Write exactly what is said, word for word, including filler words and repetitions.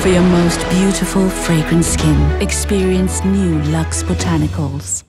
For your most beautiful, fragrant skin, experience new LUX Botanicals.